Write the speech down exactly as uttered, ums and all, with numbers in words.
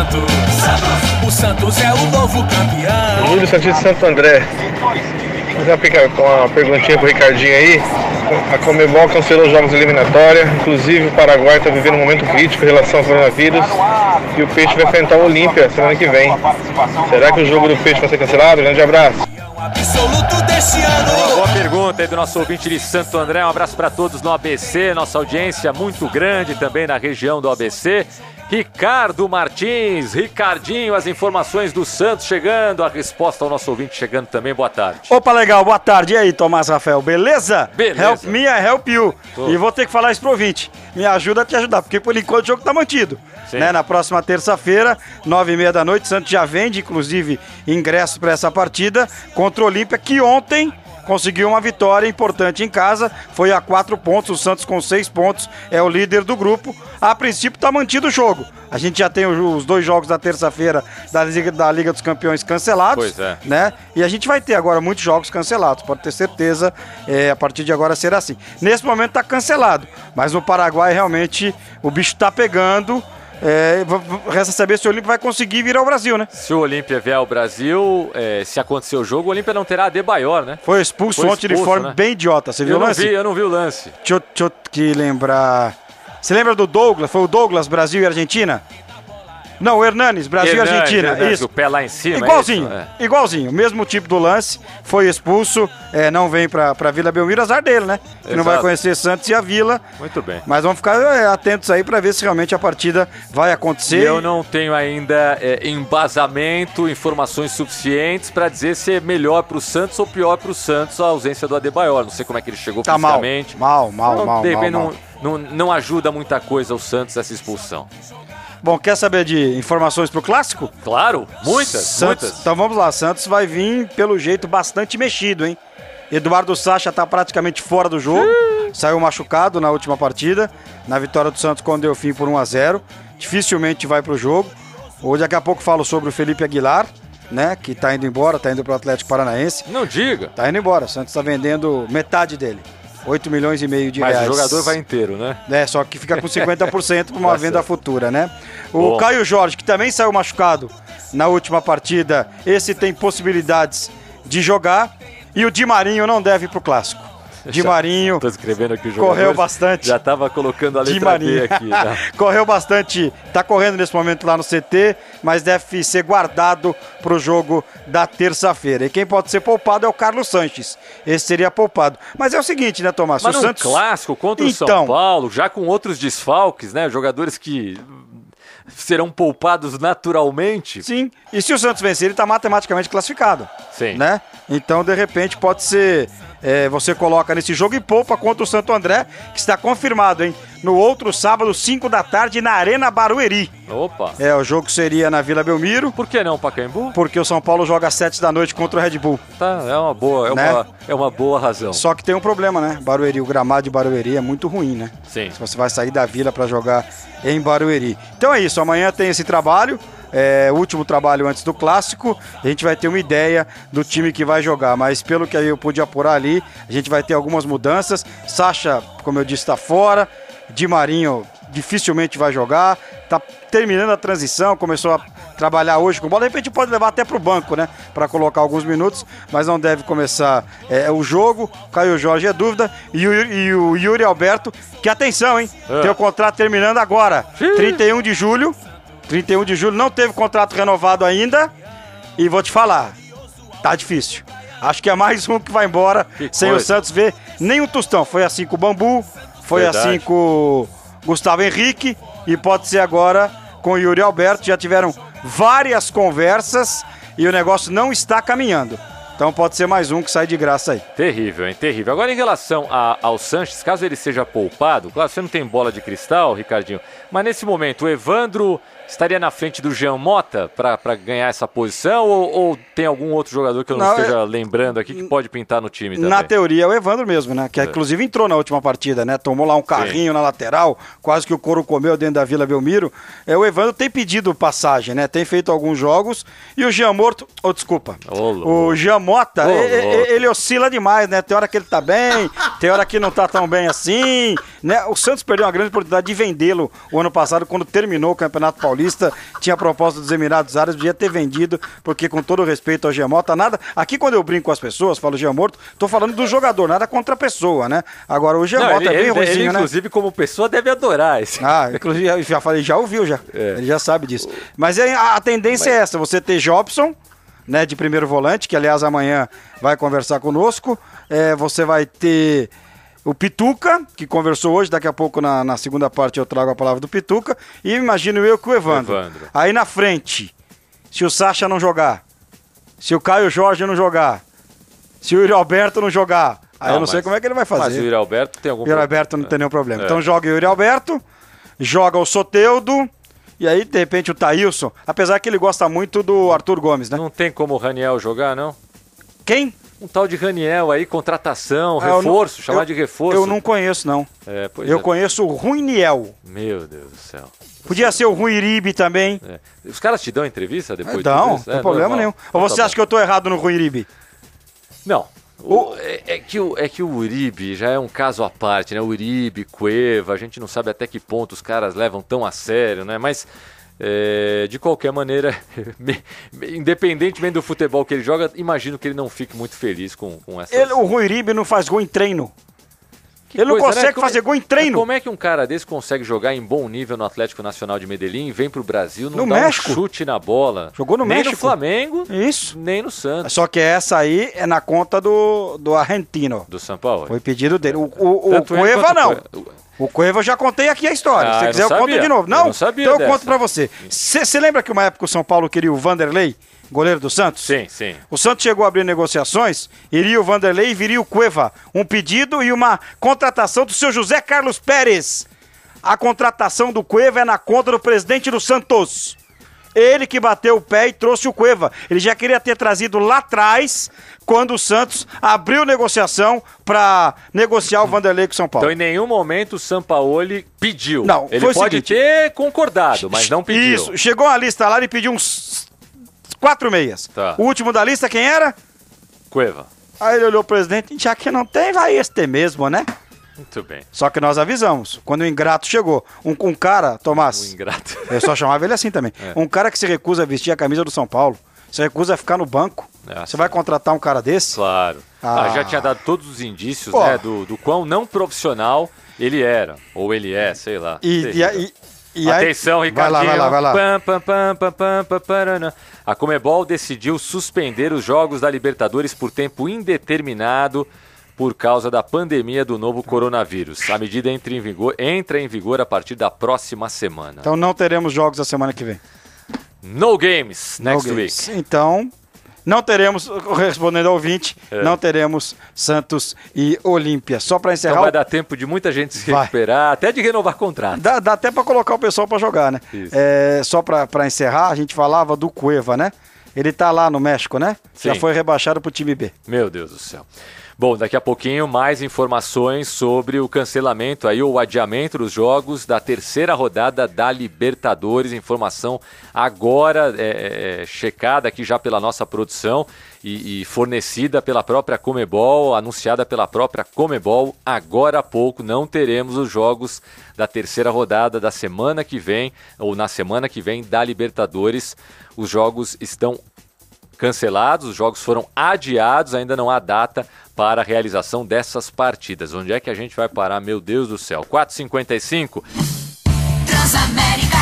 Santos. O Santos é o novo campeão. Júlio Santista de Santo André. Vou fazer uma perguntinha pro Ricardinho aí. A Conmebol cancelou os jogos eliminatórios. Inclusive o Paraguai está vivendo um momento crítico em relação ao coronavírus. E o Peixe vai enfrentar o Olímpia semana que vem. Será que o jogo do Peixe vai ser cancelado? Grande abraço. Absoluto desse ano. Uma boa pergunta aí do nosso ouvinte de Santo André. Um abraço para todos no A B C, nossa audiência muito grande também na região do A B C. Ricardo Martins, Ricardinho, as informações do Santos chegando, a resposta ao nosso ouvinte chegando também. Boa tarde. Opa, legal, boa tarde. E aí, Tomás Rafael, beleza? Beleza. Help me, I help you. Tô. E vou ter que falar isso pro ouvinte. Me ajuda a te ajudar, porque por enquanto o jogo tá mantido. Né? Na próxima terça-feira, nove e meia da noite, Santos já vende, inclusive, ingressos para essa partida contra o Olímpia, que ontem conseguiu uma vitória importante em casa, foi a quatro pontos, o Santos com seis pontos é o líder do grupo. A princípio está mantido o jogo. A gente já tem os dois jogos da terça-feira da Liga, da Liga dos Campeões cancelados, pois é. né? E a gente vai ter agora muitos jogos cancelados, pode ter certeza, é, a partir de agora será assim. Nesse momento está cancelado, mas no Paraguai realmente o bicho está pegando. É, resta saber se o Olímpia vai conseguir vir ao Brasil, né? Se o Olímpia vier ao Brasil, é, se acontecer o jogo, o Olímpia não terá Adebayor, né? Foi expulso Foi ontem de expulso, forma né? bem idiota. Você viu eu o não lance? vi, eu não vi o lance. Deixa eu, deixa eu te lembrar. Você lembra do Douglas? Foi o Douglas, Brasil e Argentina? Não, o Hernanes, Brasil Hernandes, e Argentina. Hernandes, Isso. o pé lá em cima. Igualzinho, é isso? É. igualzinho. Mesmo tipo do lance, foi expulso, é, não vem pra, pra Vila Belmiro, azar dele, né? Que não vai Exato. conhecer Santos e a Vila. Muito bem. Mas vamos ficar é, atentos aí pra ver se realmente a partida vai acontecer. E eu não tenho ainda é, embasamento, informações suficientes para dizer se é melhor pro Santos ou pior pro Santos a ausência do Adebayor. Não sei como é que ele chegou Tá mal, fisicamente. mal, mal, Então, mal, de mal, repente mal. Não, não, não ajuda muita coisa o Santos essa expulsão. Bom, quer saber de informações pro Clássico? Claro, muitas, Santos, muitas. Então vamos lá, Santos vai vir, pelo jeito, bastante mexido, hein? Eduardo Sacha tá praticamente fora do jogo, saiu machucado na última partida, na vitória do Santos com o Delfim por um a zero, dificilmente vai pro jogo. Hoje daqui a pouco falo sobre o Felipe Aguilar, né, que tá indo embora, tá indo pro Atlético Paranaense. Não diga. Tá indo embora, o Santos tá vendendo metade dele. oito milhões e meio de Mas reais. o jogador vai inteiro, né? É, só que fica com cinquenta por cento para uma Tá venda certo. futura, né? O Bom. Caio Jorge, que também saiu machucado na última partida, esse tem possibilidades de jogar. E o Di Marinho não deve ir pro Clássico. Di Marinho Tô escrevendo aqui o jogador. correu bastante. Já tava colocando a Di letra Marinho. B aqui. Tá? Correu bastante, tá correndo nesse momento lá no C T, mas deve ser guardado pro jogo da terça-feira. E quem pode ser poupado é o Carlos Sanches. Esse seria poupado. Mas é o seguinte, né, Tomás? Mas o num Santos clássico contra o São Então. Paulo, já com outros desfalques, né? Jogadores que serão poupados naturalmente. Sim, e se o Santos vencer, ele está matematicamente classificado. Sim. Né? Então, de repente, pode ser... é, você coloca nesse jogo e poupa contra o Santo André, que está confirmado, hein? No outro sábado, cinco da tarde, na Arena Barueri. Opa. É, o jogo seria na Vila Belmiro, Por que não, Pacaembu? porque o São Paulo joga às sete da noite contra o Red Bull. Tá, é uma boa, é, Né? uma, é uma boa razão. Só que tem um problema, né? Barueri, o gramado de Barueri é muito ruim, né? Sim. Se você vai sair da Vila para jogar em Barueri. Então é isso, amanhã tem esse trabalho. É, o último trabalho antes do Clássico, a gente vai ter uma ideia do time que vai jogar, mas pelo que eu pude apurar ali, a gente vai ter algumas mudanças. Sacha, como eu disse, está fora. Di Marinho dificilmente vai jogar, tá terminando a transição, começou a trabalhar hoje com bola, de repente pode levar até pro banco, né, para colocar alguns minutos, mas não deve começar é, o jogo. Caio Jorge é dúvida, e o, e o Yuri Alberto, que atenção, hein, É. tem o contrato terminando agora, Xiii. trinta e um de julho, trinta e um de julho, não teve contrato renovado ainda, e vou te falar, tá difícil. Acho que é mais um que vai embora, Que sem coisa. o Santos ver nem o Tostão. Foi assim com o Bambu, foi Verdade. assim com o Gustavo Henrique, e pode ser agora com o Yuri Alberto. Já tiveram várias conversas e o negócio não está caminhando. Então pode ser mais um que sai de graça aí. Terrível, hein? Terrível. Agora, em relação a, ao Sanches, caso ele seja poupado, claro, você não tem bola de cristal, Ricardinho, mas nesse momento o Evandro estaria na frente do Jean Mota para ganhar essa posição, ou, ou tem algum outro jogador que eu não, Não, esteja é- lembrando aqui que pode pintar no time também? Na teoria é o Evandro mesmo, né? Que É. inclusive entrou na última partida, né? Tomou lá um carrinho na lateral, quase que o couro comeu dentro da Vila Belmiro. É, o Evandro tem pedido passagem, né? Tem feito alguns jogos. E o Jean Morto... Oh, desculpa. Ô, louco. o Jean Mota, Ô, ele, ele oscila demais, né? Tem hora que ele tá bem, tem hora que não tá tão bem assim, né? O Santos perdeu uma grande oportunidade de vendê-lo o ano passado, quando terminou o Campeonato Paulista, tinha a proposta dos Emirados Árabes, podia ter vendido, porque com todo respeito ao Jean Mota, nada... Aqui quando eu brinco com as pessoas, falo Jean Morto, tô falando do jogador, nada contra a pessoa, né? Agora o Jean Não, Mota ele, é bem ele, ruimzinho, ele, né? inclusive, como pessoa, deve adorar esse. Ah, inclusive, eu já falei, já ouviu, já. É. Ele já sabe disso. Mas é, a, a tendência Mas... é essa, você ter Jobson, né, de primeiro volante, que aliás amanhã vai conversar conosco. É, você vai ter o Pituca, que conversou hoje, daqui a pouco na, na segunda parte eu trago a palavra do Pituca. E imagino eu que o Evandro. Evandro. Aí na frente, se o Sacha não jogar, se o Caio Jorge não jogar, se o Yuri Alberto não jogar, aí não, eu não mas, sei como é que ele vai fazer. Mas o Yuri Alberto tem algum problema. O Yuri Alberto não é. tem nenhum problema. É. Então joga o Yuri Alberto, joga o Soteldo. E aí, de repente, o Thailson, apesar que ele gosta muito do Arthur Gomes, né? Não tem como o Raniel jogar, não? Quem? Um tal de Raniel aí, contratação, ah, reforço, não, chamar eu, de reforço. Eu não conheço, não. É, pois eu é. conheço o Ruiniel. Meu Deus do céu. Podia ser o Ruiribe também. É. Os caras te dão entrevista depois? É, não, não tem é, problema normal. nenhum. Ou você tá acha bom. que eu tô errado no Ruiribe? Não. O, é, é, que o, é que o Uribe já é um caso à parte, né? O Uribe, Cueva, a gente não sabe até que ponto os caras levam tão a sério, né? Mas... É, de qualquer maneira, independentemente do futebol que ele joga, imagino que ele não fique muito feliz com, com essa. Ele, o Ruiribe não faz gol em treino. Que ele coisa, não consegue né? fazer gol em treino. Como é que um cara desse consegue jogar em bom nível no Atlético Nacional de Medellín, vem pro Brasil, não no dá México. um chute na bola? Jogou no nem México. Nem no Flamengo, Isso. nem no Santos. Só que essa aí é na conta do, do argentino. Do São Paulo. Foi pedido dele. O, o, o Cueva não. O... O Cueva eu já contei aqui a história. Ah, Se você quiser eu, eu conto de novo. Não, eu não sabia então eu dessa. conto pra você. Você lembra que uma época o São Paulo queria o Vanderlei, goleiro do Santos? Sim, sim. O Santos chegou a abrir negociações, iria o Vanderlei e viria o Cueva. Um pedido e uma contratação do seu José Carlos Pérez. A contratação do Cueva é na conta do presidente do Santos. Ele que bateu o pé e trouxe o Cueva. Ele já queria ter trazido lá atrás, quando o Santos abriu negociação para negociar o Vanderlei com o São Paulo. Então, em nenhum momento o Sampaoli pediu. Não, ele foi o pode seguinte, ter concordado, mas não pediu. Isso, chegou a lista lá e pediu uns quatro meias. Tá. O último da lista, quem era? Cueva. Aí ele olhou o presidente, já que não tem, vai este mesmo, né? Muito bem. Só que nós avisamos, quando o ingrato chegou, um, um cara, Tomás, o ingrato. Eu só chamava ele assim também, é. um cara que se recusa a vestir a camisa do São Paulo, se recusa a ficar no banco, é, você vai contratar um cara desse? Claro. Ah. Ah, já tinha dado todos os indícios, né, do, do quão não profissional ele era, ou ele é, sei lá. E, e, e, e Atenção, aí, Ricardinho. Vai lá, vai lá, vai lá. Pam, pam, pam, pam, pam, pam, a Conmebol decidiu suspender os jogos da Libertadores por tempo indeterminado por causa da pandemia do novo coronavírus. A medida entra em vigor, entra em vigor a partir da próxima semana. Então não teremos jogos a semana que vem. No games next no games. week. Então, não teremos, respondendo ao ouvinte, é. não teremos Santos e Olímpia. Só para encerrar... Então vai dar tempo de muita gente se recuperar, vai. até de renovar contrato. Dá, dá até para colocar o pessoal para jogar, né? É, só para encerrar, a gente falava do Cueva, né? Ele tá lá no México, né? Sim. Já foi rebaixado pro time B. Meu Deus do céu. Bom, daqui a pouquinho mais informações sobre o cancelamento aí, ou o adiamento dos jogos da terceira rodada da Libertadores. Informação agora é, é, checada aqui já pela nossa produção e, e fornecida pela própria Conmebol, anunciada pela própria Conmebol. Agora há pouco não teremos os jogos da terceira rodada da semana que vem, ou na semana que vem da Libertadores. Os jogos estão cancelados, os jogos foram adiados, ainda não há data para a realização dessas partidas. Onde é que a gente vai parar? Meu Deus do céu. quatro e cinquenta e cinco. Transamérica.